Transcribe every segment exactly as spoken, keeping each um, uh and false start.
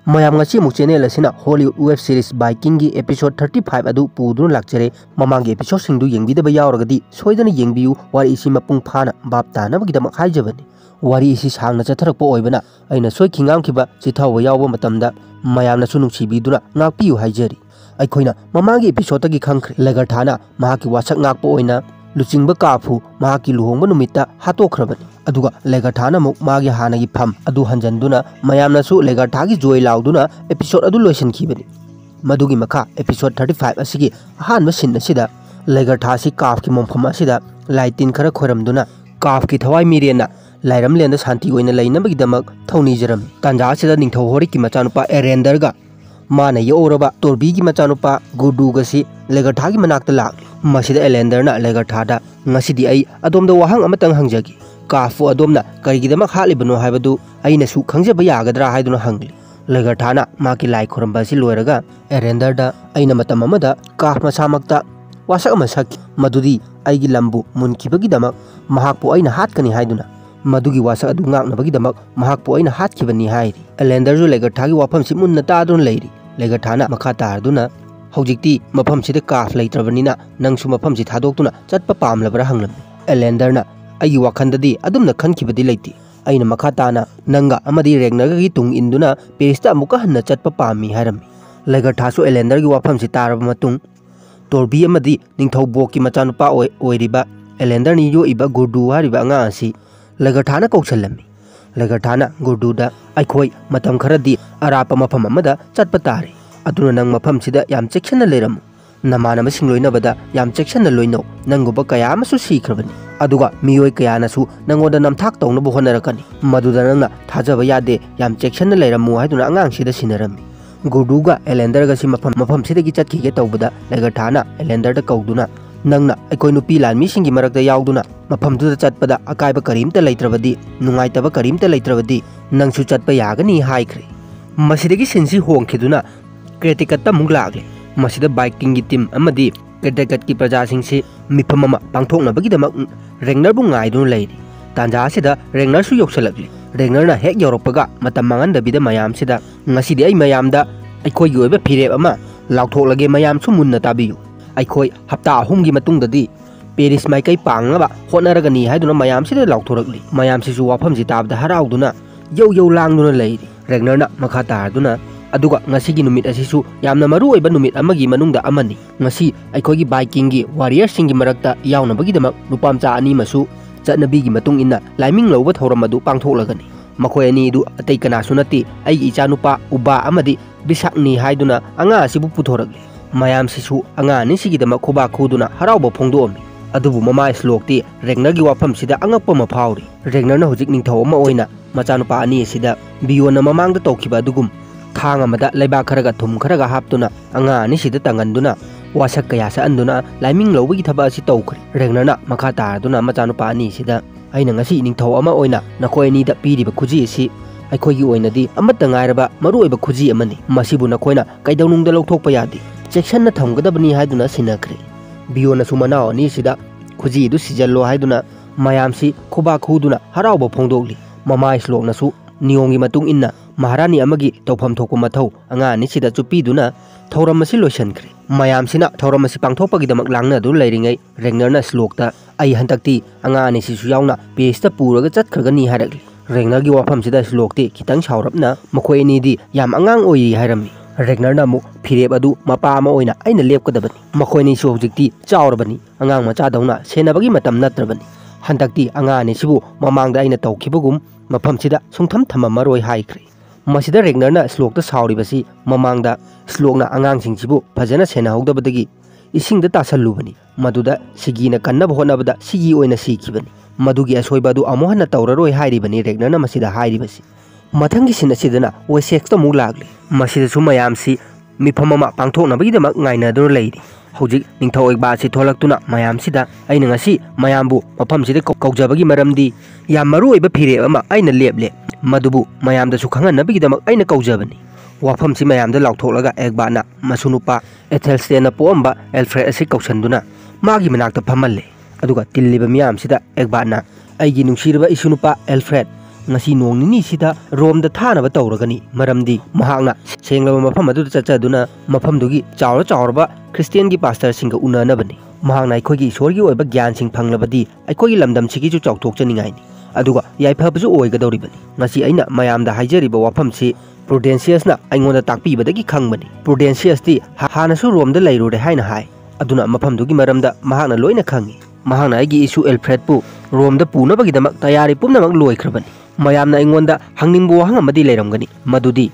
मयाम ngasi mu channel asina Hollywood web series Viking gi episode thirty-five adu pudun lakchere mamang gi episode singdu yengbida ba yauragadi soidana yengbiu wari isi mapung phana bap ta na bagi damak haijabani wari isi sangna chatharakpa oibana aina soi khingam khiba chithawa yawba matamda mayamna su nungchibiduna ngakpiu haijari aikhoina mamang gi episode gi khangkhre Lagarthana mahaki wasak ngakpa oina luchingba kafu mahaki luhongba numita hatokhrabani aduga Lagarthana muk magi hanagi pham adu hanjanduna mayamna su Lagarthagi joy lauduna episode adu loisan khibani madugi makha episode thirty-five asigi ahanba sin asida Lagartha si kaf ki mompham asida laitin khara khoramduna kaf ki thawai mirena lairam lenda shanti oina lainabagi damak thoni jaram tanja asida ningthau hori ki machanupa Erender ga mana yoraba torbi gi machanupa Gudu ga si Lagartha gi manakta lak masida Erender na Lagartha da ngasidi ai adomda wahang amatang hangjagi kafu adomna karigidama khalibano haibadu aina su khangjaba yagadra haiduna hangli Lagarthana maki lai khoramba si loiraga Erender da aina matam amada kaf masamakta wasak masak madudi aigi lambu munkibagi damak mahakpu aina hatkani haiduna madugi wasak adu ngaknabagi damak mahakpu aina hatkibani hairi Erender ju Lagartha gi wafam si munna taadun leiri Lagarthana makha tarduna hojikti mafam sida kaf leitrabanina nangsu mafam si thadokuna chatpa pamlabra hanglam Erender na ayi wakhandadi adumna khankibadi leiti aina makha tana nanga amadi Ragnar gi tung induna Paris ta amuka hanna chatpa pami harami Lagartha su Erender gi wafam si taraba matung torbi amadi ningthau bok ki machanupa oiriba Erender ni yo iba Gudu hariba anga asi Lagarthana kauchalami Lagarthana Gudu da aikhoi matam kharadi arapa mafam amada chatpa tari aduna nang mafam sida yam chekshana leram namana masing loinabada yam chekshana loino nanguba kaya amasu sikhrabani aduga miyoi kaya nasu nangoda namthak tawna bu honarakani maduda nangna thajaba yade yam chekshana leiramu haiduna angang sida sinarami Gudu ga Erender ga si mafam mafam sida gi chatkige tawbada Lagarthana Erender da kauduna nangna aikoi nupi lanmi singi marakta yauduna mafam du chatpada akaiba karimta leitrabadi nungaitaba karimta leitrabadi nangsu chatpa yagani haikhre masidagi sinsi hongkhiduna Criticat ta munglagle masida Viking gi team amadi Criticat ki praja singsi mifam ama pangthoknabagi damak Ragnar bu ngaidun leiri tanja sida Ragnar su yoksalakli Ragnar na hek yoroppaga matam mangandabida mayam sida ngasidi ai mayamda aikoi gi oiba phireb ama lauthoklage mayam su munna tabiyu aikoi hapta ahum gi matungdadi Paris mai kai pangnaba honaragani haiduna mayam sida lauthorakli mayam sisu wafam si tabda harauduna yau yau langduna leiri Ragnar na makha tarduna aduga ngasigi numit asisu yamna maru oiba numit amagi manungda amani ngasi aikhogi Viking gi warrior singi marakta yaunabagi damak nupamcha ani masu chatnabi gi matung inna laiming loba thoram adu pangthoklagani makhoi ani du atei kana sunati ai icha nupa uba amadi Bisakni haiduna anga asibu puthorakli mayam sisu anga ni sigi damak khoba khuduna harauba phongdomi adubu mama slokti Ragnar gi wafam sida angakpa ma phawri Ragnar na hojik ningthau ama oina machanupa ani sida biona mamangda tawkhiba dugum thang amada leiba kharaga thum kharaga haptuna anga ani sida tanganduna wasak kaya sa anduna laiming lobagi thaba si tawkhri Ragnar na makha tarduna machanupa ani sida aina ngasi ningthau ama oina nakhoi ani da piriba khuji si aikoi gi oinadi amata ngairaba maru oiba khuji amani masibu nakhoina kaidaunungda lokthokpa yadi section na thamgadabani haiduna sinakhre biona sumana ani sida khuji du sijallo haiduna mayamsi khoba khuduna harauba phongdokli mama slok nasu niyongi matung inna Maharani amagi tawpham thokpa mathau anga ni sida chupiduna thauramasi loisankhre mayamsina thauramasi pangthokpagi damak langna du leiringai Ragnar na slokta ai hantakti anga ni sisu yauna pesta puraga chatkhagani harakli Ragnar gi wafam sida slokti kitang saurapna makhoi ni di yam angang oi hairami Ragnar na mu phireb adu mapa ama oina aina lepkadabani makhoi ni su hojikti chaurabani angang macha dauna senabagi matam natrabani hantakti anga ni sibu mamangda aina tawkhibugum mafam sida sungtham thammaroi haikhre masida Ragnar na slokta sauribasi mamangda slokna angang singsibu phajana sena hogdabadagi isingda tasalubani maduda sigina kannaba honabada sigi oina sikhibani madugi asoibadu amohana tawraroi hairibani Ragnar na masida hairibasi mathangi sina sidana Wessex ta mu lagle masida su mayamsi mifamama pangthoknabagi damak ngainaduna leiri hojik ningthau ekba si tholaktuna mayam sida aina ngasi mayambu mafam sida kaujabagi maramdi yam maru oiba phireb ama aina leple madubu mayamda su khanganabagi damak aina kaujabani wafam si mayamda lauthoklaga ekbana masunupa Ethelstan na poamba Alfred asi kausanduna magi manakta phamalle aduga tilliba miyam sida ekbana aigi nungsirba isunupa Alfred ngasi nong nini sida rom da thana ba tawragani maramdi mahakna senglaba mafam adu chachaduna mafam dugi chawra chawrba Christian gi pastor singa unana bani mahakna aikoi gi ishor gi oiba gyan sing phanglabadi aikoi gi lamdam chigi chu chawthok chaningai ni aduga yaiphabju oigadori bani ngasi aina mayam da haijariba wafam si Prudentius na aingonda takpi badagi khangbani Prudentius ti hana su rom da lairure haina hai aduna mafam dugi maramda mahakna loina khangi mahakna aigi isu Alfred pu rom da puna bagi damak tayari pumna mak loikrabani mayamna aingonda hangningbo wahang amadi leiramgani madudi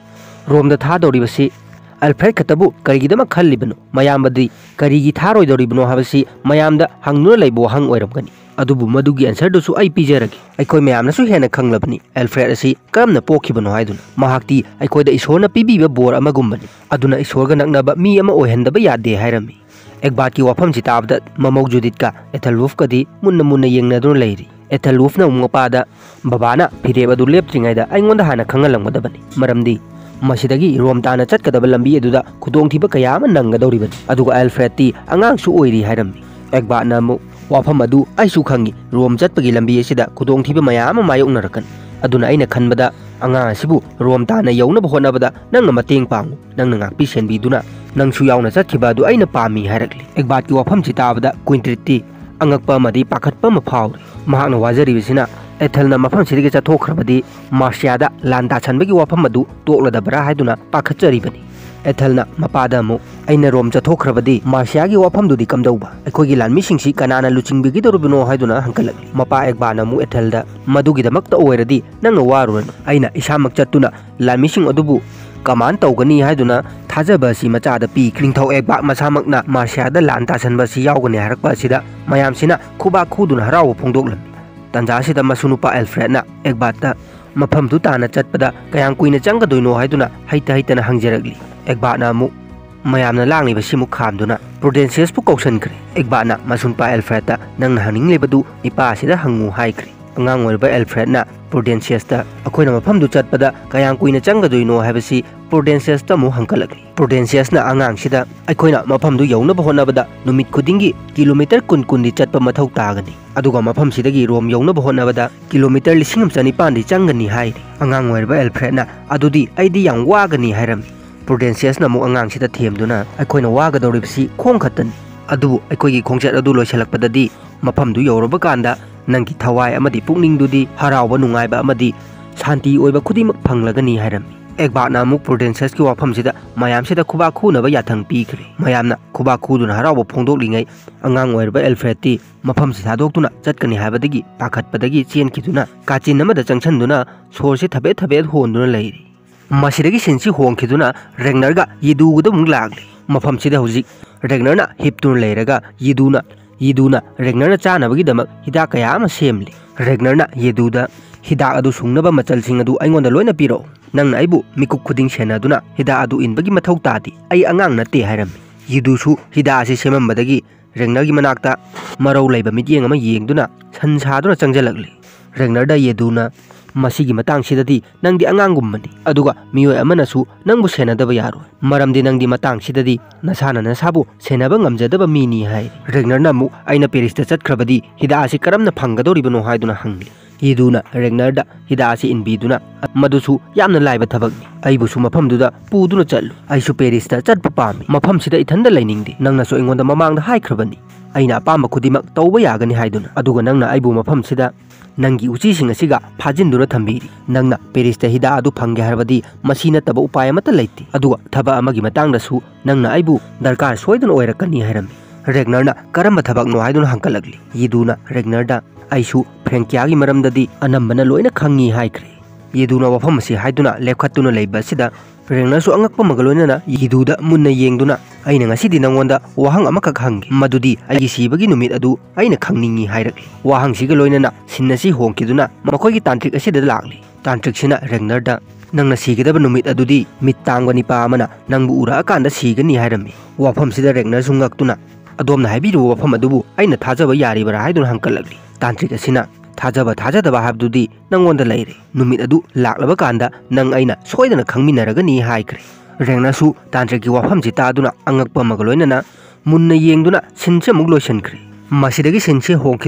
rom da tha doribasi Alfred katabu karigi damak khallibano mayambadi karigi tharoi doribano habasi mayamda hangnuna leibo hang oiramgani adubu madugi answer do su ai pijaragi aikoi mayamna su hena khanglabani Alfred asi kamna pokhibano haiduna mahakti aikoi da isona pibiba bor amagumbani aduna isorga naknaba mi ama oihandaba yade hairami ekbat ki wafam chitabda mamau judit ka ethaluf kadi munna munna yengna dun leiri ethaluf na umgopada babana phireba du leptringaida aingonda hana khangalamgadabani maramdi masidagi rom tana chatkadaba lambi eduda khudong thiba kaya ama nangadoribani aduga Alfred ti angang su oiri hairami ekbat na mu wafam adu ai su khangi rom chatpagi lambi asida khudong thiba mayam mayoknarakan aduna aina khanbada anga asibu rom tana yauna bahonabada nangna mateng pangu nangna ngakpi senbiduna nangsu yauna chatkiba adu aina pami hairakli ekbat ki wafam chitabada quintriti angakpa madi pakhatpa ma phawri mahakna wajaribisina ethelna mafam sidigi chathokhrabadi Marcia landa chanbagi wafam adu tokladabra haiduna pakhatjaribani ethelna mapada mu aina rom chathokhrabadi Marcia gi wafam dudi kamdauba aikogi lanmi singsi kanana luchingbigi dorubino haiduna hankalagli mapa ekbana mu ethelda madugi damakta oiradi nangna waruranu aina isamak chatuna lanmi sing adubu kaman tawgani haiduna thajaba si machada pi kringthau ekba masamakna Marcia da lanta chanba si yaugani harakpa sida mayam sina khuba khuduna haraw phongdoklam tanja sida masunupa Alfred na ekbata mafam tu tana chatpada kayang kuina changgadoino haiduna haita haitana hangjaragli ekbana mu mayamna langni basimu khamduna Prudentius pu kausankre ekbana masunpa Alfred ta nangna haning lebadu ipa sida hangu haikre angang oirba Alfred na Prudentius ta akoina mafam du chatpada kayang kuina changgadoino habasi Prudentius ta mu hankalagli Prudentius na angang sida akoina mafam du yauna bahonabada numit khudingi kilometer kun kun di chatpa mathau tagani aduga mafam sidagi rom yauna bahonabada kilometer lisingam chanipan di changani hairi angang oirba Alfred na adudi aidi yang wagani hairami Prudentius na mu angang sida themduna akoina wagadoribsi khongkhatan adubu akoigi khongchat adu loisalakpadadi mafam du yoraba kanda nangki thawai amadi pukning dudi harawba nungaiba amadi shanti oiba khudimak phanglagani hairami ekbana mu Prudentius ki wafam sida mayam sida khuba khunaba yathang pikre mayamna khuba khuduna harawba phongdoklingai angang oirba Alfred ti mafam sida doktuna chatkani habadagi pakhatpadagi chenkiduna kachin amada changchanduna sorse thabe thabe honduna leiri masidagi sensi hongkhiduna Ragnar yiduguda mung lagli mafam sida hojik Ragnar na hiptun leiraga yiduna yiduna Ragnar na chanabagi damak hida kaya ama semli Ragnar na yiduda hida adu sungnaba machal sing adu aingonda loina piro nangna aibu mikuk khuding senaduna hida adu inbagi mathau tadi ai angang nate hairami yidusu hida ase semambadagi Ragnar gi manakta marau leiba mityeng ama yengduna sansaduna changjalagli Ragnar da yiduna masigi matang sidadi nangdi angangummani aduga miyoi amanasu nangbu senadaba yaro maramdi nangdi matang sidadi nasana nasabu senaba ngamjadaba mini hai Ragnar na mu aina Paris ta chatkrabadi hida asi karamna phangadoribano haiduna hangli yiduna Ragnar da hida asi inbiduna madusu yamna laiba thabakni aibusu mafamduda puduna challu aisu Paris ta chatpa pami mafam sida ithanda lainingdi nangnasu ingonda mamangda haikrabani aina apamba khudimak tawba yagani haiduna aduga nangna aibu mafam sida nangi uchi sing asiga phajinduna thambiri nangna Paris ta hida adu phangge harbadi masina taba upay amata leiti aduga thaba amagi matangda su nangna aibu darkar soidun oirakani hairami Ragnar na karamba thabak no haidun hankalagli yiduna Ragnar da aisu Frankyagi maramdadi anambana loina khangi haikre yiduna wafam asi haiduna lepkhatuna leiba sida Ragnar su angakpa magaloina na yiduda munna yengduna aina ngasidi nangonda wahang amakak hangi madudi aigi sibagi numit adu aina khangningi hairakli wahang siga loina na sinnasi hongkiduna makoigi tantrik asida lagli tantrik sina Ragnar da nangna sigidaba numit adudi mittangwani pa amana nangbu ura akanda sigani hairami wafam sida Ragnar sungaktuna adomna haibiru wafam adubu aina thajaba yaribara haiduna hankalagli tantrik asina thajaba thajadaba habdudi nangonda leire numit adu laklaba kanda nang aina soidana khangminaragani haikre Ragnar su tantrik ki wafam jitaduna angakpa magaloina na munna yengduna sinche muglo shankre masidagi sinche hongkiduna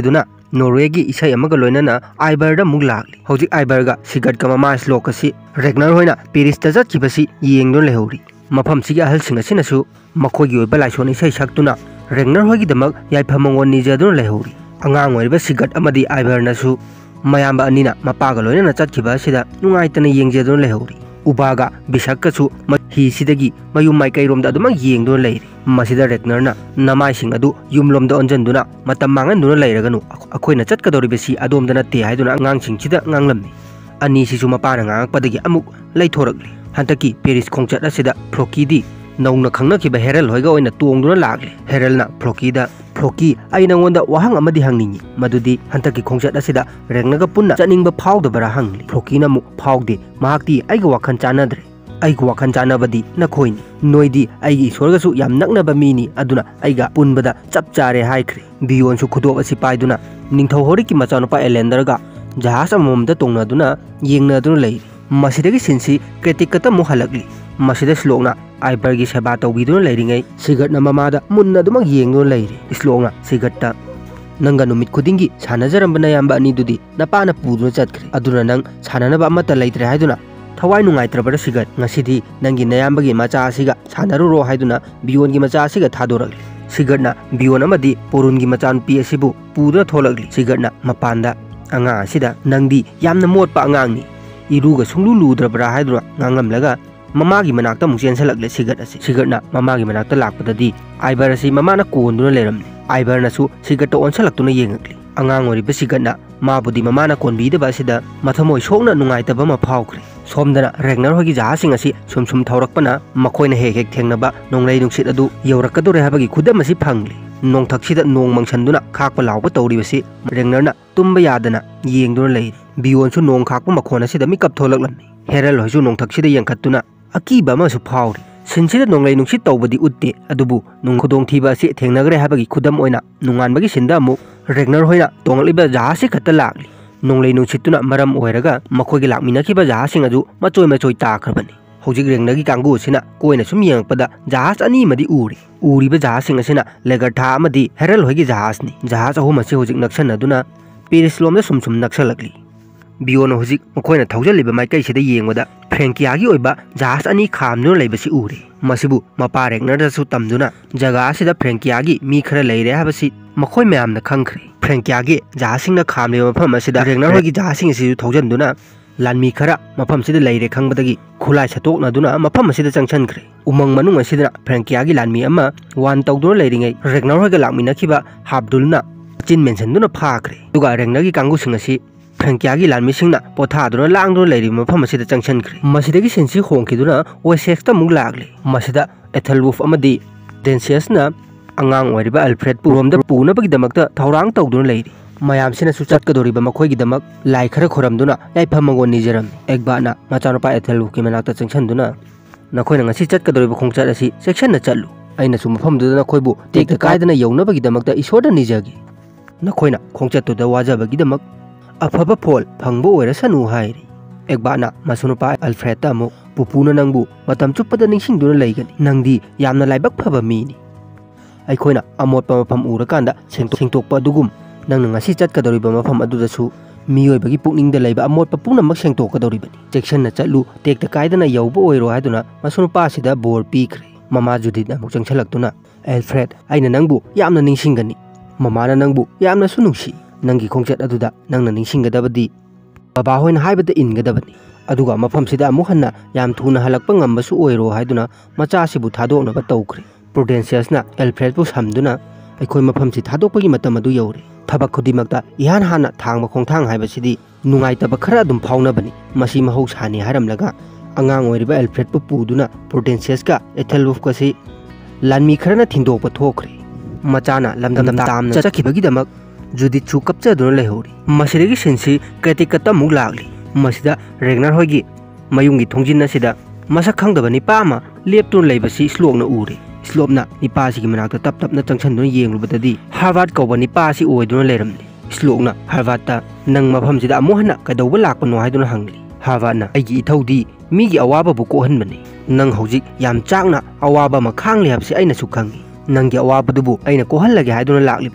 नॉर्वेगी इसाई अमगा लोइनना आइबर दा मुग लागली हौजिक आइबर गा सिगट का mama श्लोक असि Ragnar होइना Paris ता चटखिबसि येंगदो लेहौरी मफम सिगी अहल सिंग असिनसु मखोगी ओइबा लाइसोन इसाई सक्तुना रेगनर होइगी दमक याइफमंगोन निजदो लेहौरी अंगांग ओइबा सिगट अमदी आइबर नसु मयाम अनिना मपागा लोइनना चटखिबा असिदा नुंगाइतना येंगजेदो लेहौरी उबागा बिसक्कसु हिसिदगी मयुम माइकैरोमदा अदुमा येंगदो लेरी मसिदा रेगनरना नमाइसिंग अदु युमलोमदा ओंजनदुना मतम मांगनदुना लेरगनु अखोइना चटकदोरिबसि अदोमदा नते हाइदुना अंगांसिंगसिदा nganglami ani sisu mapana ngangakpadagi amuk laithoragli hantaki Paris khongchat asida Floki di nauna khangnakiba Herald hoiga oina tongduna lagli Herald na Floki da Floki ai nangonda wahang amadi hangningi madudi hantaki khongchat asida regnaga punna chaningba phawdabara hangli Floki na mu phawde mahakti aiga wakhan chanadre aiga wakhan chanabadi nakhoini noidi aigi isorgasu yam naknaba mini aduna aiga punbada chap chare haikre biyon su khudop asi paiduna ningthau horiki machanupa Elenderga जहाज अममदा तोंगनादुना येंगनादुना Larry मसिदगी सिनसी क्रिटिकता मुहलगली मसिदा श्लोकना आइबरगी सेबा तौबिदुना लैरिङै सिगटना ममादा मुन्नादुमा येंगदुना Larry श्लोकना सिगटता नंगा नुमित खुदिंगी सानजरंबना याम्बा अनिदुदी नपाना पुदुना चटख्रे अदुना नंग साननबा अमता लैत्रे हाइदुना थवाई नुंगाइत्रबरा सिगट ngasidi नंगी नयाम्बगी मचा असिगा सानरुरो हाइदुना बियोनगी मचा असिगा थादोरगली सिगटना बियोन अमदी पोरुनगी मचानपी असिबु पुदुना थोलगली सिगटना मपानदा anga sida nangdi yamna motpa angangni iruga sunglu ludrabra haidra ngangamlaga mamagi manakta muksen salagle sigat asi sigatna mamagi manakta lakpadadi aibar asi mamana konduna leramni aibar nasu sigatta onsalaktuna yengakli angang ori basigatna mabudi mamana konbida basida mathamoi sokna nungaitaba ma phawkre somdana regnar hogi jahasing asi sumsum thaurakpana makoina hek hek thengnaba nonglei nungsit adu yaurakadore habagi khudam asi phangli nong thaksida nong mangsanduna khakpa lawba tawribasi regnerna tumba yadana yengduna lei biyon su nong khakpa makhona sida mikap tholaklamni Herald hoisu nong thaksida yengkhatuna akiba ma su phawri sinsida nonglei nungsit tawbadi utte adubu nung khodong thiba si thengnagre habagi khudam oina nunganbagi sinda mu regner hoina tongliba jahasi khatta lagli nonglei nungsituna maram oiraga makhogi lakminakiba jahasing aju machoi machoi takrabani hojik rengnagi kanggu sina koina sum yengpada jahas ani madi uri uriba jahasing asina legartha amadi Herald hoigi jahas ni jahas ahum asi hojik naksan aduna Paris lomda sum sum naksalagli biyon hojik makoina thaujaliba maikai sida yengwada Frankiagi oiba jahas ani khamnu leibasi uri masibu mapa regner da su tamduna jaga sida Frankiagi mi khara leire habasi makoi mayamna khangkhre Frankiagi jahasing na khamle mafam asida regner hoigi jahasing asi thaujanduna Lanmi khara mafam sida leire khangbadagi khulai satok naduna mafam sida changchankhre umang manung asida Frankiagi lanmi ama wan tawduna leiringai regnar hoiga lakminakhiba Habdulna chin mentionduna phakre duga regnagi kangu singasi Frankiagi lanmi singna pothaduna langduna leiri mafam sida changchankhre masidagi sensi hongkiduna Wessex ta mug lagle masida Ethelwulf amadi Densiusna angang oiriba Alfred puromda puna bagidamakta thaurang tawduna leiri mayam sina su chatkadoriba makhoigi damak lai khara khoramduna yaiphamangon nijaram ekbana machanupa Ethelwulf ki manakta changchanduna nakhoina ngasi chatkadoriba khongchat asi section na chatlu aina su mafamduna nakhoibu tekta kaidana yaunabagi damakta isoda nijagi nakhoina khongchat to da wajabagi damak afaba phol phangbo oirasanu hairi ekbana masunupa Alfred ta mo pupuna nangbu matam chuppada ningsingduna leigani nangdi yamna laibak phaba mini aikhoina amotpa mafam urakanda sengtokpa dugum nang ngasi chatkadoriba mafam adudasu miyoibagi pukningda leiba amotpa punamak sengtokadoribani section na chatlu tekta kaidana yauba oiro haiduna masunupa sida bor pikre mama Judith amuk changchalaktuna Alfred aina nangbu yamna ningsingani mama na nangbu yamna sunungsi nangi khongchat aduda nangna ningsinggadabadi baba hoina haibada ingadabani aduga mafam sida amuk hanna yam thuna halakpa ngambasu oiro haiduna macha sibu thadoknaba tawkre Prudentius na Alfred bu samduna aikoi mafam si thadokpagi matam adu yaure Thabak khudimakta ihan hana thangba khongthang haibasidi nungaitaba khara adum phaunabani masi mahousani haramlaga angang oiriba Alfred pu puduna Prudentius ka Ethelwulf ka si lanmi kharana thindokpa thokre machana lamdam tamna chakhibagi damak Judith chu kapchaduna lehori masidagi sensi kritikata mug lagli masida regnar hoigi mayungi thongjin asida masak khangdabani pama leptun leibasi slokna ure Slopna nipasi ki manakta tap tap na changchanduna yenglubadadi Harvard kauba nipasi oiduna leramni Slokna Harvard ta nang mafam sida amuhana kadawba lakpano haiduna hangli Harvard na aigi ithawdi migi awaba bu kohanbani nang hojik yam chakna awaba makhangli habsi aina su khangi nangi awaba dubu aina kohallage haiduna laklibani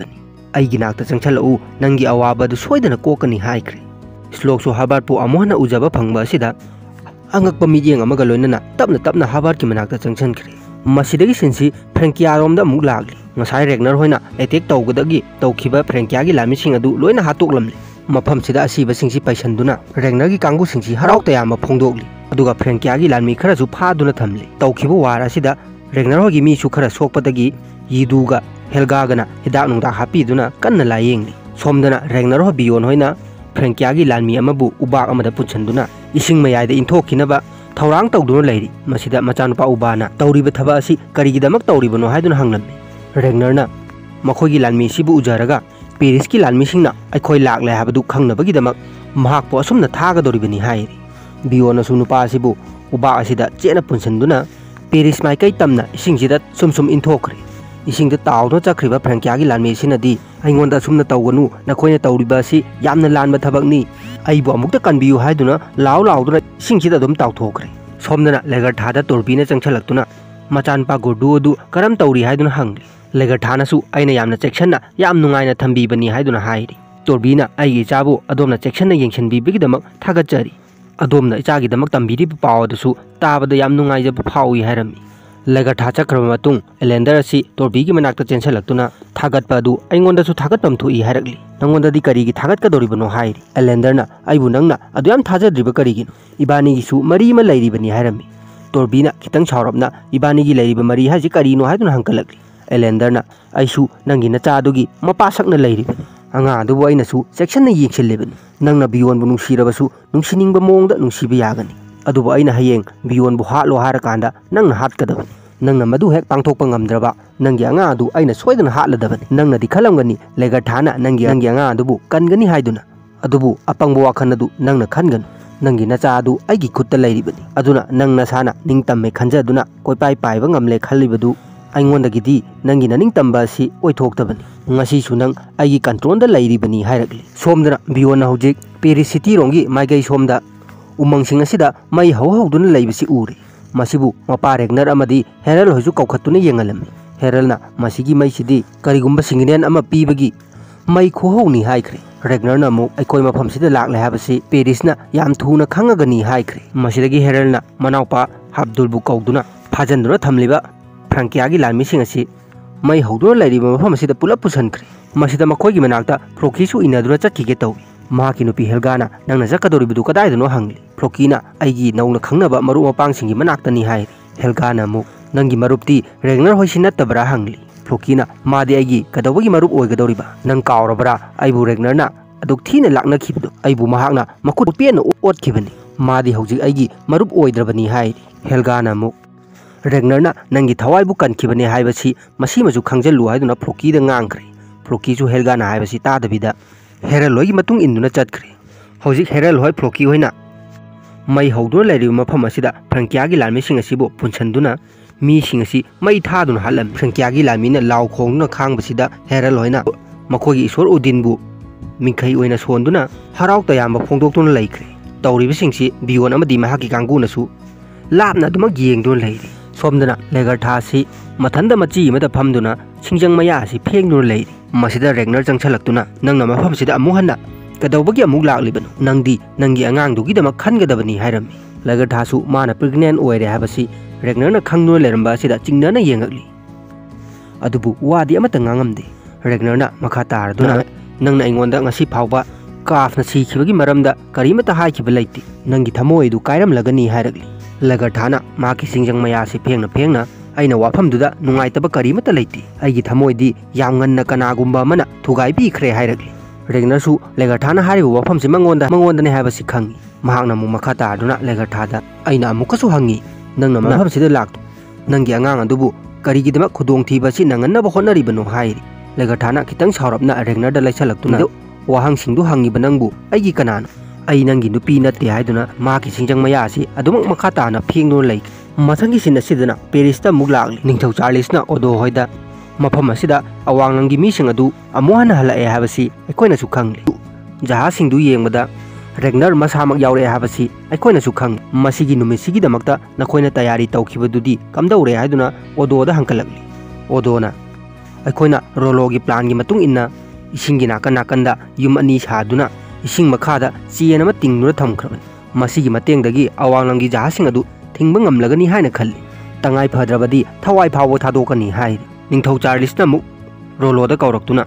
ꯑꯩꯒꯤ ꯅꯥꯛꯇ ꯆꯪꯁꯜꯂꯛꯎ ꯅꯪꯒꯤ ꯑꯋꯥꯕ ꯑꯗꯨ ꯁꯣꯏꯗꯅ ꯀꯣꯛꯀꯅꯤ ꯍꯥꯏꯈ꯭ꯔꯦ꯫ ꯁ꯭ꯂꯣꯛꯁꯨ ꯍꯥꯕꯥꯔꯠꯄꯨ ꯑꯃꯨꯛ ꯍꯟꯅ ꯎꯖꯕ ꯐꯪꯕ ꯑꯁꯤꯗ ꯑꯉꯛꯄ ꯃꯤꯠꯌꯦꯡ ꯑꯃꯒ ꯂꯣꯏꯅꯅ ꯇꯞꯅ ꯇꯞꯅ ꯍꯥꯕꯥꯔꯠꯀꯤ ꯃꯅꯥꯛꯇ ꯆꯪꯁꯤꯟꯈ꯭ꯔꯦ꯫ ꯃꯁꯤꯗꯒꯤ ꯁꯤꯟꯁꯤ ꯐ꯭ꯔꯦꯡꯀꯤꯌꯥꯔꯣꯝꯗ ꯑꯃꯨꯛ ꯂꯥꯛꯂꯤ꯫ ꯉꯁꯥꯏ ꯔꯦꯒꯅꯔ ꯍꯣꯏꯅ ꯑꯦꯇꯦꯛ ꯇꯧꯒꯗꯒꯤ ꯇꯧꯈꯤꯕ ꯐ꯭ꯔꯦꯡꯀꯤꯌꯥꯒꯤ ꯂꯥꯟꯃꯤꯁꯤꯡ ꯑꯗꯨ ꯂꯣꯏꯅ ꯍꯥꯠꯇꯣꯛꯂꯝꯂꯤ꯫ ꯃꯐꯝꯁꯤꯗ ꯑꯁꯤꯕꯁꯤꯡꯁꯤ ꯄꯩꯁꯟꯗꯨꯅ ꯔꯦꯒꯅꯔꯒꯤ ꯀꯥꯡꯕꯨꯁꯤꯡꯁꯤ ꯍꯔꯥꯎ ꯇꯌꯥꯝꯕ ꯐꯣꯡꯗꯣꯛꯂꯤ ꯑꯗꯨꯒ ꯐ꯭ꯔꯦꯡꯀꯤꯌꯥꯒꯤ ꯂꯥꯟꯃꯤ ꯈꯔꯁꯨ ꯐꯥꯗꯨꯅ ꯊꯝꯂꯤ꯫ ꯇꯧꯈꯤꯕ ꯋꯥꯔ ꯑꯁꯤꯗ ꯔꯦꯒꯅꯔ ꯍꯣꯏꯒꯤ ꯃꯤꯁꯨ ꯈꯔ ꯁꯣꯛꯄꯗꯒꯤ ꯌꯤꯗꯨꯒ ꯍꯦꯜꯒꯥꯒꯅ ꯍꯤꯗꯥꯛ ꯅꯨꯡꯗꯥꯛ ꯍꯥꯞꯄꯤꯗꯨꯅ ꯀꯟꯅ ꯂꯥꯌꯦꯡꯂꯤ꯫ ꯁꯣꯝꯗꯅ ꯔꯦꯒꯅꯔ ꯍꯣꯏ ꯕꯤꯌꯣꯟ ꯍꯣꯏꯅ ꯐ꯭ꯔꯦꯡꯀꯤꯌꯥꯒꯤ ꯂꯥꯟꯃꯤ ꯑꯃꯕꯨ ꯎꯕꯥꯛ ꯑꯃꯗ ꯄꯨꯟꯁꯤꯟꯗꯨꯅ ꯏꯁꯤꯡ ꯃꯌꯥꯏꯗ ꯏꯟꯊꯣꯛꯈꯤꯅꯕ ꯊꯧꯔꯥꯡ ꯇꯧꯗꯨꯅ ꯂꯩꯔꯤ꯫ ꯃꯁꯤꯗ ꯃꯆꯥꯅꯨꯄꯥ ꯎꯕꯥꯅ ꯇꯧꯔꯤꯕ ꯊꯕꯛ ꯑꯁꯤ ꯀꯔꯤꯒꯤꯗꯃꯛ ꯇꯧꯔꯤꯕꯅꯣ ꯍꯥꯏꯗꯨꯅ ꯍꯪꯂꯝꯃꯤ꯫ ꯔꯦꯒꯅꯔꯅ ꯃꯈꯣꯏꯒꯤ ꯂꯥꯟꯃꯤꯁꯤꯕꯨ ꯎꯖꯔꯒ ꯄꯦꯔꯤꯁꯀꯤ ꯂꯥꯟꯃꯤꯁꯤꯡꯅ ꯑꯩꯈꯣꯏ ꯂꯥꯛꯂꯦ ꯍꯥꯏꯕꯗꯨ ꯈꯪꯅꯕꯒꯤꯗꯃꯛ ꯃꯍꯥꯛꯄꯨ ꯑꯁꯨꯝꯅ ꯊꯥꯒꯗꯧꯔꯤꯕꯅꯤ ꯍꯥꯏꯔꯤ꯫ ꯕꯤꯌꯣꯟꯅꯁꯨ ꯅꯨꯄꯥ ꯑꯁꯤꯕꯨ ꯎꯕꯥꯛ ꯑꯁꯤꯗ ꯆꯦꯠꯅ ꯄꯨꯟꯁꯤꯟꯗꯨꯅ ꯄꯦꯔꯤꯁ ꯃꯥꯏꯀꯩ ꯇꯝꯅ ꯏꯁꯤꯡꯁꯤꯗ ꯁꯨꯝ ꯁꯨꯝ ꯏꯟꯊꯣꯛꯈ꯭ꯔꯦ꯫ ꯏꯁꯤꯡꯗ ꯇꯥꯎꯗꯨꯅ ꯆꯠꯈ꯭ꯔꯤꯕ ꯐ꯭ꯔꯦꯡꯀꯤꯌꯥꯒꯤ ꯂꯥꯟꯃꯤ ꯑꯁꯤꯅꯗꯤ ꯑꯩꯉꯣꯟꯗ ꯑꯁꯨꯝꯅ ꯇꯧꯒꯅꯨ ꯅꯈꯣꯏꯅ ꯇꯧꯔꯤꯕ ꯑꯁꯤ ꯌꯥꯝꯅ ꯂꯥꯟꯕ ꯊꯕꯛꯅꯤ ꯑꯩꯕꯨ ꯑꯃꯨꯛꯇ ꯀꯟꯕꯤꯌꯨ ꯍꯥꯏꯗꯨꯅ ꯂꯥꯎ ꯂꯥꯎꯗꯨꯅ ꯏꯁꯤꯡꯁꯤꯗ ꯑꯗꯨꯝ ꯇꯥꯎꯊꯣꯛꯈ꯭ꯔꯦ꯫ ꯁꯣꯝꯗꯅ ꯂꯦꯒꯔꯊꯥꯗ ꯇꯣꯔꯕꯤꯅ ꯆꯪꯁꯜꯂꯛꯇꯨꯅ ꯃꯆꯥꯅꯨꯄꯥ ꯒꯣꯔꯗꯨ ꯑꯗꯨ ꯀꯔꯝ ꯇꯧꯔꯤ ꯍꯥꯏꯗꯨꯅ ꯍꯪꯂꯤ꯫ ꯂꯦꯒꯔꯊꯥꯅꯁꯨ ꯑꯩꯅ ꯌꯥꯝꯅ ꯆꯦꯛꯁꯟꯅ ꯌꯥꯝ ꯅꯨꯡꯉꯥꯏꯅ ꯊꯝꯕꯤꯕꯅꯤ ꯍꯥꯏꯗꯨꯅ ꯍꯥꯏꯔꯤ꯫ ꯇꯣꯔꯕꯤꯅ ꯑꯩꯒꯤ ꯏꯆꯥꯕꯨ ꯑꯗꯣꯝꯅ ꯆꯦꯛꯁꯟꯅ ꯌꯦꯡꯁꯤꯟꯕꯤꯕꯒꯤꯗꯃꯛ ꯊꯥꯒꯠꯆꯔꯤ꯫ ꯑꯗꯣꯝꯅ ꯏꯆꯥꯒꯤꯗꯃꯛ ꯇꯝꯕꯤꯔꯤꯕ ꯄꯥꯎ ꯑꯗꯨꯁꯨ ꯇꯥꯕꯗ ꯌꯥꯝ ꯅꯨꯡꯉꯥꯏꯖꯕ ꯐꯥꯎꯏ ꯍꯥꯏꯔꯝꯃꯤ꯫ ꯂꯦꯒꯔꯊꯥ ꯆꯠꯈ꯭ꯔꯕ ꯃꯇꯨꯡ ꯑꯦꯂꯦꯟꯗꯔ ꯑꯁꯤ ꯇꯣꯔꯕꯤꯒꯤ ꯃꯅꯥꯛꯇ ꯆꯦꯟꯁꯜꯂꯛꯇꯨꯅ ꯊꯥꯒꯠꯄ ꯑꯗꯨ ꯑꯩꯉꯣꯟꯗꯁꯨ ꯊꯥꯒꯠꯐꯝ ꯊꯣꯛꯏ ꯍꯥꯏꯔꯛꯂꯤ꯫ ꯅꯪꯉꯣꯟꯗꯗꯤ ꯀꯔꯤꯒꯤ ꯊꯥꯒꯠꯀꯗꯧꯔꯤꯕꯅꯣ ꯍꯥꯏꯔꯤ꯫ ꯑꯦꯂꯦꯟꯗꯔꯅ ꯑꯩꯕꯨ ꯅꯪꯅ ꯑꯗꯨꯌꯥꯝ ꯊꯥꯖꯗ꯭ꯔꯤꯕ ꯀꯔꯤꯒꯤꯅꯣ ꯏꯕꯥꯅꯤꯒꯤꯁꯨ ꯃꯔꯤ ꯑꯃ ꯂꯩꯔꯤꯕꯅꯤ ꯍꯥꯏꯔꯝꯃꯤ꯫ ꯇꯣꯔꯕꯤꯅ ꯈꯤꯇꯪ ꯁꯥꯎꯔꯞꯅ ꯏꯕꯥꯅꯤꯒꯤ ꯂꯩꯔꯤꯕ ꯃꯔꯤ ꯍꯥꯏꯁꯤ ꯀꯔꯤꯅꯣ ꯍꯥꯏꯗꯨꯅ ꯍꯪꯀꯠꯂꯛꯂꯤ꯫ ꯑꯦꯂꯦꯟꯗꯔꯅ ꯑꯩꯁꯨ ꯅꯪꯒꯤ ꯅꯆꯥꯗꯨꯒꯤ ꯃꯄꯥ ꯁꯛꯅ ꯂꯩꯔꯤꯕꯅꯤ ꯑꯉꯥꯡ ꯑꯗꯨꯕꯨ ꯑꯩꯅꯁꯨ ꯆꯦꯛꯁꯟꯅ ꯌꯦꯡꯁꯤꯜꯂꯤꯕꯅꯤ꯫ ꯅꯪꯅ ꯕꯤꯌꯣꯟꯕꯨ ꯅꯨꯡꯁꯤꯔꯕꯁꯨ ꯅꯨꯡꯁꯤꯅꯤꯡꯕ ꯃꯑꯣꯡꯗ ꯅꯨꯡꯁꯤꯕ ꯌꯥꯒꯅꯤ ꯑꯗꯨꯕꯨ ꯑꯩꯅ ꯍꯌꯦꯡ ꯕꯤꯌꯣꯟꯕꯨ ꯍꯥꯠꯂꯣ ꯍꯥꯏꯔꯀꯥꯟꯗ ꯅꯪꯅ ꯍꯥꯠꯀꯗꯕꯅꯤ꯫ ꯅꯪꯅ ꯃꯗꯨ ꯍꯦꯛ ꯄꯥꯡꯊꯣꯛꯄ ꯉꯝꯗ꯭ꯔꯕ ꯅꯪꯒꯤ ꯑꯉꯥꯡ ꯑꯗꯨ ꯑꯩꯅꯁꯣꯏꯗꯅ ꯍꯥꯠꯂꯗꯕꯅꯤ꯫ ꯅꯪꯅꯗꯤ ꯈꯜꯂꯝꯒꯅꯤ ꯂꯦꯒꯔꯊꯥꯅ ꯅꯪꯒꯤ ꯅꯪꯒꯤ ꯑꯉꯥꯡ ꯑꯗꯨꯕꯨ ꯀꯟꯒꯅꯤ ꯍꯥꯏꯗꯨꯅ ꯑꯗꯨꯕꯨ ꯑꯄꯪꯕ ꯋꯥꯈꯜ ꯑꯗꯨ ꯅꯪꯅ ꯈꯟꯒꯅꯨ꯫ ꯅꯪꯒꯤ ꯅꯆꯥ ꯑꯗꯨ ꯑꯩꯒꯤ ꯈꯨꯠꯇ ꯂꯩꯔꯤꯕꯅꯤ ꯑꯗꯨꯅ ꯅꯪ ꯅꯁꯥꯅ ꯅꯤꯡꯇꯝꯃꯦ ꯈꯟꯖꯗꯨꯅ ꯀꯣꯏꯄꯥꯏ ꯄꯥꯏꯕ ꯉꯝꯂꯦ ꯈꯜꯂꯤꯕꯗꯨ ꯑꯩꯉꯣꯟꯗꯒꯤꯗꯤ ꯅꯪꯒꯤ ꯅꯅꯤꯡꯇꯝꯕ ꯑꯁꯤ ꯑꯣꯏꯊꯣꯛꯇꯕꯅꯤ꯫ ꯉꯁꯤꯁꯨ ꯅꯪ ꯑꯩꯒꯤ ꯀꯟꯇ꯭ꯔꯣꯜꯗ ꯂꯩꯔꯤꯕꯅꯤ ꯍꯥꯏꯔꯛꯂꯤ꯫ ꯁꯣꯝꯗꯅ ꯕꯤꯌꯣꯟꯅ ꯍꯧꯖꯤꯛ ꯄꯦꯔꯤꯁ ꯁꯤꯇꯤꯔꯣꯝꯒꯤ ꯃꯥꯏꯀꯩ ꯁꯣꯝꯗ ꯎꯃꯪꯁꯤꯡ ꯑꯁꯤꯗ ꯃꯩ ꯍꯧ ꯍꯧꯗꯨꯅ ꯂꯩꯕꯁꯤ ꯎꯔꯤ꯫ ꯃꯁꯤꯕꯨ ꯃꯄꯥ ꯔꯦꯒꯅꯔ ꯑꯃꯗꯤ ꯍꯦꯔꯜ ꯍꯣꯏꯁꯨ ꯀꯧꯈꯠꯇꯨꯅ ꯌꯦꯡꯍꯜꯂꯝꯃꯤ꯫ ꯍꯦꯔꯜꯅ ꯃꯁꯤꯒꯤ ꯃꯩꯁꯤꯗꯤ ꯀꯔꯤꯒꯨꯝꯕ ꯁꯤꯒꯅꯦꯜ ꯑꯃ ꯄꯤꯕꯒꯤ ꯃꯩ ꯈꯨꯍꯧꯅꯤ ꯍꯥꯏꯈ꯭ꯔꯦ꯫ ꯔꯦꯒꯅꯔꯅ ꯑꯃꯨꯛ ꯑꯩꯈꯣꯏ ꯃꯐꯝꯁꯤꯗ ꯂꯥꯛꯂꯦ ꯍꯥꯏꯕꯁꯤ ꯄꯦꯔꯤꯁꯅ ꯌꯥꯝ ꯊꯨꯅ ꯈꯪꯉꯒꯅꯤ ꯍꯥꯏꯈ꯭ꯔꯦ꯫ ꯃꯁꯤꯗꯒꯤ ꯍꯦꯔꯜꯅ ꯃꯅꯥꯎꯄꯥ ꯍꯥꯕꯗꯨꯜꯕꯨ ꯀꯧꯗꯨꯅ ꯐꯥꯖꯟꯗꯨꯅ ꯊꯝꯂꯤꯕ ꯐ꯭ꯔꯦꯡꯀꯤꯌꯥꯒꯤ ꯂꯥꯟꯃꯤꯁꯤꯡ ꯑꯁꯤ ꯃꯩ ꯍꯧꯗꯨꯅ ꯂꯩꯔꯤꯕ ꯃꯐꯝ ꯑꯁꯤꯗ ꯄꯨꯂꯞ ꯄꯨꯁꯟꯈ꯭ꯔꯦ꯫ ꯃꯁꯤꯗ ꯃꯈꯣꯏꯒꯤ ꯃꯅꯥꯛꯇ ꯐ꯭ꯂꯣꯀꯤꯁꯨ ꯏꯟꯅꯗꯨꯅ ꯆꯠꯈꯤꯒꯦ ꯇꯧꯏ꯫ ꯃꯍꯥꯛꯀꯤ ꯅꯨꯄꯤ ꯍꯦꯜꯒꯥꯅ ꯅꯪꯅ ꯆꯠꯀꯗꯧꯔꯤꯕꯗꯨ ꯀꯗꯥꯏꯗꯅꯣ ꯍꯪꯂꯤ꯫ ꯐ꯭ꯂꯣꯀꯤꯅ ꯑꯩꯒꯤ ꯅꯧꯅ ꯈꯪꯅꯕ ꯃꯔꯨꯞ ꯃꯄꯥꯡꯁꯤꯡꯒꯤ ꯃꯅꯥꯛꯇꯅꯤ ꯍꯥꯏꯔꯤ꯫ ꯍꯦꯜꯒꯥꯅ ꯑꯃꯨꯛ ꯅꯪꯒꯤ ꯃꯔꯨꯞꯇꯤ ꯔꯦꯒꯅꯔ ꯍꯣꯏꯁꯤ ꯅꯠꯇꯕ꯭ꯔꯥ ꯍꯪꯂꯤ꯫ ꯐ꯭ꯂꯣꯀꯤꯅ ꯃꯥꯗꯤ ꯑꯩꯒꯤ ꯀꯩꯗꯧꯕꯒꯤ ꯃꯔꯨꯞ ꯑꯣꯏꯒꯗꯧꯔꯤꯕ ꯅꯪ ꯀꯥꯎꯔꯕ꯭ꯔꯥ ꯑꯩꯕꯨ ꯔꯦꯒꯅꯔꯅ ꯑꯗꯨꯛ ꯊꯤꯅ ꯂꯥꯛꯅꯈꯤꯕꯗꯨ ꯑꯩꯕꯨ ꯃꯍꯥꯛꯅ ꯃꯈꯨꯠ ꯄꯦꯟꯅ ꯑꯣꯠꯈꯤꯕꯅꯤ ꯃꯥꯗꯤ ꯍꯧꯖꯤꯛ ꯑꯩꯒꯤ ꯃꯔꯨꯞ ꯑꯣꯏꯗ꯭ꯔꯕꯅꯤ ꯍꯥꯏꯔꯤ꯫ ꯍꯦꯜꯒꯥꯅ ꯑꯃꯨꯛ ꯔꯦꯒꯅꯔꯅ ꯅꯪꯒꯤ ꯊꯋꯥꯏꯕꯨ ꯀꯟꯈꯤꯕꯅꯤ ꯍꯥꯏꯕꯁꯤ ꯃꯁꯤꯃꯁꯨ ꯈꯪꯖꯜꯂꯨ ꯍꯥꯏꯗꯨꯅ ꯐ꯭ꯂꯣꯀꯤꯗ ꯉꯥꯡꯈ꯭ꯔꯦ꯫ ꯐ꯭ꯂꯣꯀꯤꯁꯨ ꯍꯦꯜꯒꯥꯅ ꯍꯥꯏꯕꯁꯤ ꯇꯥꯗꯕꯤꯗ ꯍꯦꯔꯜ ꯍꯣꯏꯒꯤ ꯃꯇꯨꯡ ꯏꯟꯗꯨꯅ ꯆꯠꯈ꯭ꯔꯦ꯫ ꯍꯧꯖꯤꯛ ꯍꯦꯔꯜ ꯍꯣꯏ ꯐ꯭ꯂꯣꯀꯤ ꯍꯣꯏꯅ ꯃꯩ ꯍꯧꯗꯨꯅ ꯂꯩꯔꯤꯕ ꯃꯐꯝ ꯑꯁꯤꯗ ꯐ꯭ꯔꯦꯡꯀꯤꯌꯥꯒꯤ ꯂꯥꯟꯃꯤꯁꯤꯡ ꯑꯁꯤꯕꯨ ꯄꯨꯟꯁꯤꯟꯗꯨꯅ ꯃꯤꯁꯤꯡ ꯑꯁꯤ ꯃꯩ ꯊꯥꯗꯨꯅ ꯍꯥꯠꯂꯝꯃꯤ꯫ ꯐ꯭ꯔꯦꯡꯀꯤꯌꯥꯒꯤ ꯂꯥꯟꯃꯤꯅ ꯂꯥꯎ ꯈꯣꯡꯗꯨꯅ ꯈꯥꯡꯕꯁꯤꯗ ꯍꯦꯔꯜ ꯍꯣꯏꯅ ꯃꯈꯣꯏꯒꯤ ꯏꯁꯣꯔ ꯎꯗꯤꯟꯕꯨ ꯃꯤꯡꯈꯩ ꯑꯣꯏꯅ ꯁꯣꯟꯗꯨꯅ ꯍꯔꯥꯎ ꯇꯌꯥꯝꯕ ꯐꯣꯡꯗꯣꯛꯇꯨꯅ ꯂꯩꯈ꯭ꯔꯦ꯫ ꯇꯧꯔꯤꯕꯁꯤꯡꯁꯤ ꯕꯤꯌꯣꯟ ꯑꯃꯗꯤ ꯃꯍꯥꯛꯀꯤ ꯀꯥꯡꯕꯨꯅꯁꯨ ꯂꯥꯞꯅ ꯑꯗꯨꯃꯛ ꯌꯦꯡꯗꯨꯅ ꯂꯩꯔꯤ꯫ ꯁꯣꯝꯗꯅ ꯂꯦꯒꯔꯊꯥ ꯑꯁꯤ ꯃꯊꯟꯗ ꯃꯆꯤ ꯑꯃꯗ ꯐꯝꯗꯨꯅ ꯁꯤꯡꯖꯪ ꯃꯌꯥ ꯑꯁꯤ ꯐꯦꯡꯗꯨꯅ ꯂꯩꯔꯤ꯫ ꯃꯁꯤꯗ ꯔꯦꯒꯅꯔ ꯆꯪꯁꯜꯂꯛꯇꯨꯅ ꯅꯪꯅ ꯃꯐꯝꯁꯤꯗ ꯑꯃꯨꯛ ꯍꯟꯅ ꯀꯩꯗꯧꯕꯒꯤ ꯑꯃꯨꯛ ꯂꯥꯛꯂꯤꯕꯅꯣ ꯅꯪꯗꯤ ꯅꯪꯒꯤ ꯑꯉꯥꯡꯗꯨꯒꯤꯗꯃꯛ ꯈꯟꯒꯗꯕꯅꯤ ꯍꯥꯏꯔꯝꯃꯤ꯫ ꯂꯦꯒꯔꯊꯥꯁꯨ ꯃꯥꯅ ꯄ꯭ꯔꯦꯒꯅꯦꯟ ꯑꯣꯏꯔꯦ ꯍꯥꯏꯕꯁꯤ ꯔꯦꯒꯅꯔꯅ ꯈꯪꯗꯨꯅ ꯂꯩꯔꯝꯕ ꯑꯁꯤꯗ ꯆꯤꯡꯅꯅ ꯌꯦꯡꯉꯛꯂꯤ ꯑꯗꯨꯕꯨ ꯋꯥꯗꯤ ꯑꯃꯠꯇ ꯉꯥꯡꯉꯝꯗꯦ꯫ ꯔꯦꯒꯅꯔꯅ ꯃꯈꯥ ꯇꯥꯔꯗꯨꯅ ꯅꯪꯅ ꯑꯩꯉꯣꯟꯗ ꯉꯁꯤ ꯐꯥꯎꯕ ꯀꯥꯐꯅ ꯁꯤꯈꯤꯕꯒꯤ ꯃꯔꯝꯗ ꯀꯔꯤꯃꯠꯇ ꯍꯥꯏꯈꯤꯕ ꯂꯩꯇꯦ ꯅꯪꯒꯤ ꯊꯃꯣꯏ ꯑꯗꯨ ꯀꯥꯏꯔꯝꯂꯒꯅꯤ ꯍꯥꯏꯔꯛꯂꯤ꯫ ꯂꯦꯒꯔꯊꯥꯅ ꯃꯍꯥꯛꯀꯤ ꯁꯤꯡꯖꯪ ꯃꯌꯥ ꯑꯁꯤ ꯐꯦꯡꯅ ꯐꯦꯡꯅ ꯑꯩꯅ ꯋꯥꯐꯝꯗꯨꯗ ꯅꯨꯡꯉꯥꯏꯇꯕ ꯀꯔꯤꯃꯠꯇ ꯂꯩꯇꯦ ꯑꯩꯒꯤ ꯊꯃꯣꯏꯗꯤ ꯌꯥꯝ ꯉꯟꯅ ꯀꯅꯥꯒꯨꯝꯕ ꯑꯃꯅ ꯊꯨꯒꯥꯏꯕꯤꯈ꯭ꯔꯦ ꯍꯥꯏꯔꯛꯂꯤ꯫ ꯔꯦꯒꯅꯔꯁꯨ ꯂꯦꯒꯔꯊꯥꯅ ꯍꯥꯏꯔꯤꯕ ꯋꯥꯐꯝꯁꯤ ꯃꯉꯣꯟꯗ ꯃꯉꯣꯟꯗꯅꯤ ꯍꯥꯏꯕꯁꯤ ꯈꯪꯉꯤ꯫ ꯃꯍꯥꯛꯅ ꯑꯃꯨꯛ ꯃꯈꯥ ꯇꯥꯔꯗꯨꯅ ꯂꯦꯒꯔꯊꯥꯗ ꯑꯩꯅ ꯑꯃꯨꯛꯀꯁꯨ ꯍꯪꯉꯤ ꯅꯪꯅ ꯃꯐꯝꯁꯤꯗ ꯂꯥꯛꯇꯨ ꯅꯪꯒꯤ ꯑꯉꯥꯡ ꯑꯗꯨꯕꯨ ꯀꯔꯤꯒꯤꯗꯃꯛ ꯈꯨꯗꯣꯡꯊꯤꯕ ꯑꯁꯤ ꯅꯪꯍꯟꯅꯕ ꯍꯣꯠꯅꯔꯤꯕꯅꯣ ꯍꯥꯏꯔꯤ꯫ ꯂꯦꯒꯔꯊꯥꯅ ꯈꯤꯇꯪ ꯁꯥꯎꯔꯞꯅ ꯔꯦꯒꯅꯔꯗ ꯂꯩꯁꯜꯂꯛꯇꯨꯅ ꯋꯥꯍꯪꯁꯤꯡꯗꯨ ꯍꯪꯉꯤꯕ ꯅꯪꯕꯨ ꯑꯩꯒꯤ ꯀꯅꯥꯅꯣ ꯑꯩ ꯅꯪꯒꯤ ꯅꯨꯄꯤ ꯅꯠꯇꯦ ꯍꯥꯏꯗꯨꯅ ꯃꯍꯥꯛꯀꯤ ꯁꯤꯡꯖꯪ ꯃꯌꯥ ꯑꯁꯤ ꯑꯗꯨꯃꯛ ꯃꯈꯥ ꯇꯥꯅ ꯐꯦꯡꯗꯨꯅ ꯂꯩꯈꯤ꯫ ꯃꯊꯪꯒꯤ ꯁꯤꯟ ꯑꯁꯤꯗꯅ ꯄꯦꯔꯤꯁꯇ ꯑꯃꯨꯛ ꯂꯥꯛꯂꯤ꯫ ꯅꯤꯡꯊꯧ ꯆꯥꯔꯂꯤꯁꯅ ꯑꯣꯗꯣ ꯍꯣꯏꯗ ꯃꯐꯝ ꯑꯁꯤꯗ ꯑꯋꯥꯡꯂꯝꯒꯤ ꯃꯤꯁꯤꯡ ꯑꯗꯨ ꯑꯃꯨꯛ ꯍꯟꯅ ꯍꯜꯂꯛꯑꯦ ꯍꯥꯏꯕꯁꯤ ꯑꯩꯈꯣꯏꯅꯁꯨ ꯈꯪꯂꯤ꯫ ꯖꯍꯥꯖꯁꯤꯡꯗꯨ ꯌꯦꯡꯕꯗ ꯔꯦꯒꯅꯔ ꯃꯁꯥꯃꯛ ꯌꯥꯎꯔꯛꯑꯦ ꯍꯥꯏꯕꯁꯤ ꯑꯩꯈꯣꯏꯅꯁꯨ ꯈꯪꯉꯤ꯫ ꯃꯁꯤꯒꯤ ꯅꯨꯃꯤꯠꯁꯤꯒꯤꯗꯃꯛꯇ ꯅꯈꯣꯏꯅ ꯇꯌꯥꯔꯤ ꯇꯧꯈꯤꯕꯗꯨꯗꯤ ꯀꯝꯗꯧꯔꯦ ꯍꯥꯏꯗꯨꯅ ꯑꯣꯗꯣꯗ ꯍꯪꯀꯠꯂꯛꯂꯤ꯫ ꯑꯣꯗꯣꯅ ꯑꯩꯈꯣꯏꯅ ꯔꯣꯂꯣꯒꯤ ꯄ꯭ꯂꯥꯟꯒꯤ ꯃꯇꯨꯡ ꯏꯟꯅ इसिंगी नाकन नाकंदा युम अनी सादुना इसिंग मखादा चेन अमा तिंगदुना थमख्रबनी मसिगी मतेंगदगी अवांगलमगी जहाजसिंग अदु थिंगबा ngamlagani haina khalli tangai phadrabadi thawai phawo thadokani hai ningthau Charlesna mu Rollo da kauraktuna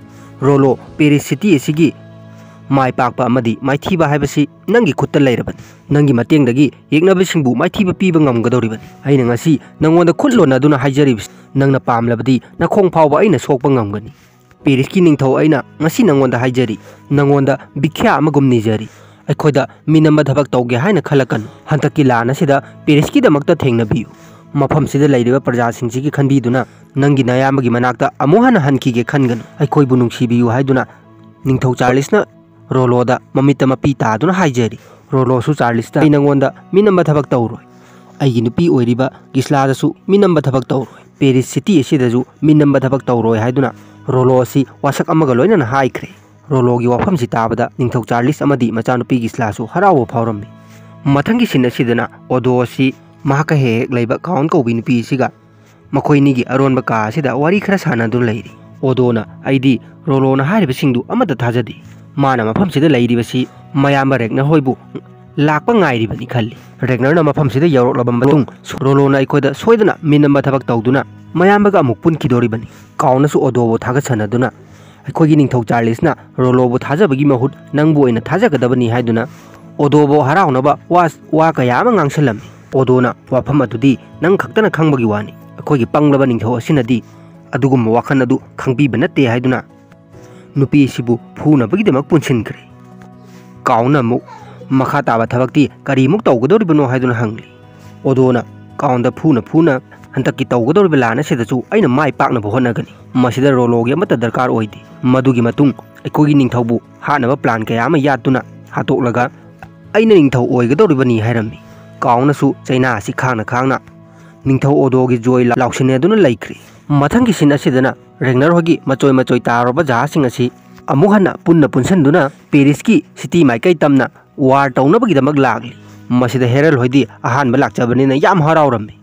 Rollo Paris city asigi mai pakpa amadi mai thiba haibasi nangi khutta leiraban nangi matengdagi yeknabasingbu mai thiba piba ngamgadoriban aina ngasi nangonda khutlona duna haijari nangna pamlabadi nakhong phawba aina sokpa ngamgani Paris ki ningthau aina ngasi nangonda haijari nangonda bikhya amagum nijari अखोदा मिनम थबक तौगे हाइना खलकन हंतकी लाना सिदा Paris की दमकता थेंगनबियु मफम सिदा लैरिबा प्रजा सिंगसी की खनबीदुना नंगी नयामगी मनाकता अमोहन हनकीगे खनगन अखोइबु नुंगसीबियु हाइदुना निंगथौ चार्लिसना रोलोदा ममित मपी तादुना हाइजरी रोलोसु चार्लिसता नंगोंदा मिनम थबक तौरोय अइगी नुपी ओइरिबा गिस्लादसु मिनम थबक तौरोय पेरिस सिटी असिदजु मिनम थबक तौरोय हाइदुना रोलो असि वासक अमगा लोइना हाइख्रे रोलोगी वाफम से ताबदा निंगथौ चार्लिस अमदी मचानुपी गिस्लासु हरावो फावरम्मी मथंगी सिन असिदना ओदो असि महाका हेक लैबा काउन कौबी नुपी सिगा मखोइनिगी अरोनबा का असिदा वारी खरा सानादुन लैरी ओदोना आइदी रोलोना हारिबा सिंगदु अमदा थाजदी माना मफम सिदा लैरिबसि मयाम रेगनर होइबु लाकपा ngairibani khalli रेगनरना मफम सिदा यौरकलबा मतुंग रोलोना अखोइदा सोइदना मिनम थबक तौदुना मयामगा अमुक पुनखिदोरिबनी काउनसु ओदोबो थागसनदुना अखोगी निंगथौ चार्लिसना रोलोबो थाजबगी महुत नंगबो ओइना थाजगदबनी हाइदुना ओदोबो हराउनबा वास वा कयाम nganगसलमी ओदोना वाफम अदुदी नंग खक्तना खंगबगी वानी अखोगी पंगलबा निंगथौ असिनदी अदुगुम वाखन अदु खंगबीब नते हाइदुना नुपी सिबु फुनबगीदमक पुनसिनख्रे काउना मु मखा ताबा थबक्ति करीमुक तौगदोरिबनो हाइदुना हंगली ओदोना काउंदा फुना फुना हंतकी तौगदोरिबा लाना सिदसु अइना माइ पाकनबो होनगनी मसिदा रोलोगी अमता दरकार ओइदि मदुगी मतुंग अखोगी निंगथौबु हानबा प्लान कया अमा यादुना हातोकलगा अइना निंगथौ ओइगदोरिबनी हाइरम्मी काउनसु चैना असि खांगना खांगना निंगथौ ओदोगी जोय लाउसिनेदुना लैख्रे मथंगी सिन असिदना रेगनर होगी मचोय मचोय तारोबा जहासिंग असि अमुक हन्ना पुन्ना पुनसनदुना पेरिस की सिटी माइकै तमना वार तौनबगीदमक लागली मसिदा हेरल होइदि अहानबा लाक्चबनिना याम हराउरम्मी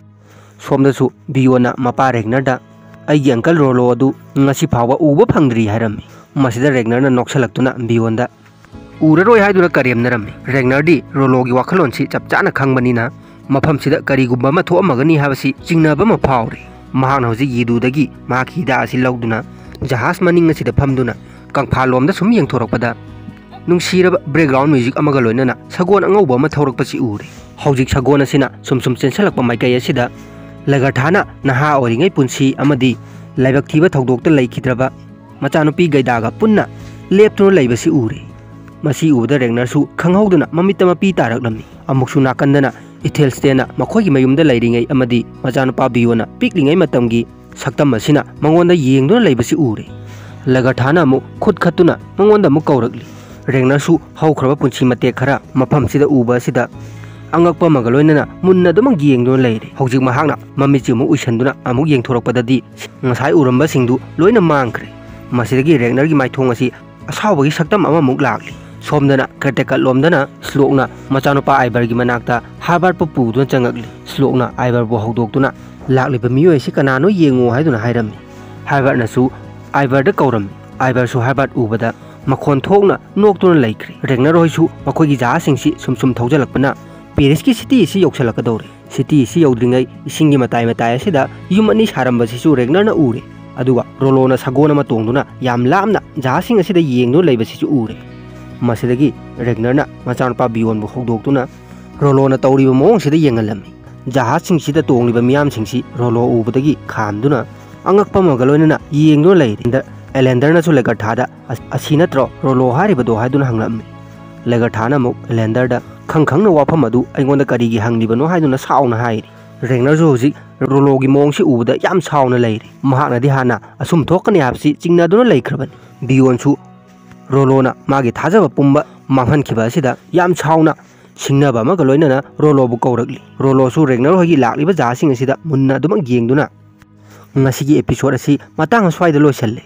सोमदसु बियोना मपा रेगनरदा अैगी अंकल रोलो अदु ngasi फावबा उबा फंगद्री हाइरम्मी मसिदा रेगनरना नोक्सलक्तुना बियोंदा उररोय हाइदुना करेमनरम्मी रेगनरदी रोलोगी वाखलोनसी चपचाना खंगबनिना मफमसिदा करीगुम्बा अमा थोअमगनी हाबसी चिंगनाबा मा फावरे महान हौजिक यीदुदगी माखी हिदा असि लौदुना जहाज मनिंग असिदा फमदुना कंफालोमदा सुम यंगथोरकपदा नुंगसीरबा बैकग्राउंड म्यूजिक अमगा लोइनना सगोन अंगौबा अमा थौरकपसि उरे हौजिक सगोन असिना सुम सुम चेंसलकपा माइकै असिदा लगरथाना नहा ओरिङै पुंसी अमदी लाइबक थीबा थौदोक्ता लैखिद्रबा मचानुपी गैदागा पुन्ना लेप्तुना लैबसि उरे मसी उबदा रेगनरसु खंगहौदुना ममित्ता मपी तारकलम्मी अमुकसु नाकंदना इथेल्स्टेना मखोइगी मयुमदा लैरिङै अमदी मचानुपा बियोना पिकलिङै मतमगी सक्तम असिना मंगोंदा येंगदुना लैबसि उरे लगरथाना मु खुद खत्तुना मंगोंदा मु कौरकली रेगनरसु हौख्रबा पुंसी मते खरा मफमसिदा उबा असिदा अंगकपा मगलोइनना मुन्ना दुमंग येंगदुना लैरे हौजिक महांगना ममिचि मु उइसनदुना अमुक येंगथोरकपददी ngасai uramba singdu loina mangkhre masidagi रेगनरगी माइथोंग असि असावगी सक्तम अमा मुक लागली सोमदना कर्टेका लोमदना स्लोकना मचानुपा आइबरगी मनाक्ता हार्बार पपुदुना चंगकली स्लोकना आइबर बो हौदोक्तुना लाक्लिबा मियोय असि कनानो येंगो हाइदुना हाइरम्मी हार्बारनासु आइबरदा कौरम्मी आइबरसु हार्बार उबदा मखोन थोकना नोक्तुना लैख्रे रेगनर होइसु मखोइगी जहाजसिंगसि सुम सुम थौजलकपना पेरिस की सिटी इसी यौसलकदौरे सिटी इसी यौद्रिङै इसिंगी मताय मताय असिदा युम अनि सारम्बसिसु रेगनरना उरे अदुगा रोलोना सगोन अमा तोंदुना याम लामना जहाजसिंग असिदा येंगदु लैबसिसु उरे मसिदगी रेगनरना मचानुपा बियोनबु हौदोक्तुना रोलोना तौरिबा मोंगसिदा येंगलम्मी जहाजसिंगसिदा तोंलिबा मियामसिंगसि रोलो उबदगी खामदुना अंगकपा मगलोइनना येंगदु लैरिंदा एलेंडरनासु लेगरथादा असि नत्रो रोलो हारिबदो हाइदुना हंगलम्मी लेगरथाना मुक एलेंडरदा खंखंगना वाफम अदु अइगोंदा करीगी हंगलिबनो हाइदुना साउना हाइरि रेगनरसु होजिक रोलोगी मोंगसि उबदा याम साउना लैरि महाकनादि हाना असुम थोकनी हाबसि चिंगनादुना लैख्रबनी बियोनसु रोलोना मागी थाजबा पुंबा मांगहनखिबा असिदा याम साउना सिंगनबा अमगा लोइनना रोलोबु कौरकली रोलोसु रेगनर होगी लाक्लिबा जहाजसिंग असिदा मुन्ना दुमंग येंगदुना ngasiगी एपिसोड असि मतांग स्वाइदा लोइसल्ले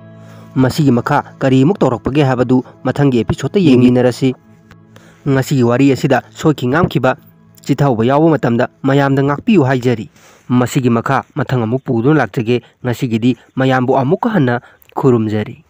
मसिगी मखा करीमुक तौरकपगे हाबदु मथंगी एपिसोडता येंगिनरसि ngasiगी वारी असिदा सोइखि ngamkhiba चिथाउबा यावो मतमदा मयामदा ngakpiyu haijari masigi makha mathang amuk pudun lakjage ngasigidi mayambu amuk hana khurumjari।